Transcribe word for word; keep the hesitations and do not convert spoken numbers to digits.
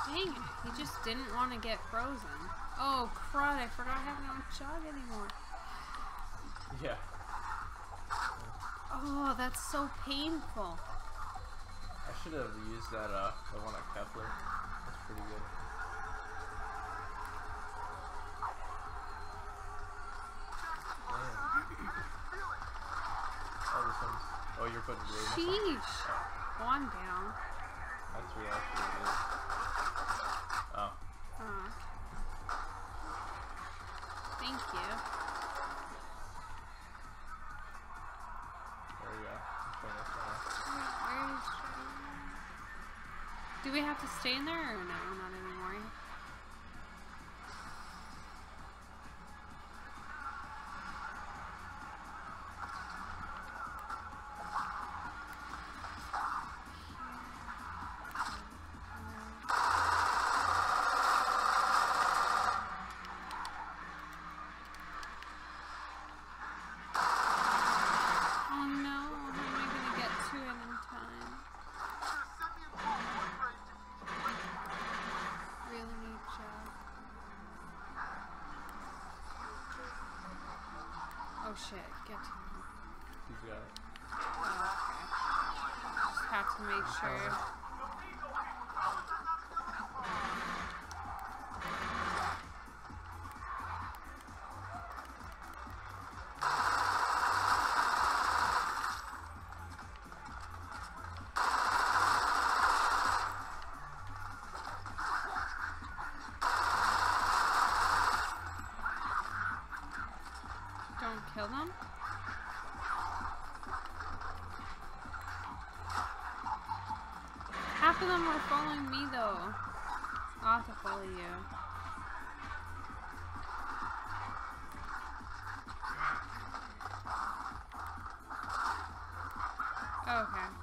Dang it, he just didn't want to get frozen. Oh crud, I forgot I have no chug anymore. Yeah. Oh, that's so painful. I should have used that, uh, the one at Kepler. That's pretty good. Damn. Oh, this one's... Oh, you're putting blue in this one? Sheesh. Oh, I'm down. That's what actually it is. Oh. Uh, thank you. There we go. I'm putting this one off. Where is she? Do we have to stay in there or no? Not anymore. Oh shit, get to him. He's got it. Oh, okay. Just have to make sure. Don't kill them? Half of them were following me though. I'll have to follow you. Okay.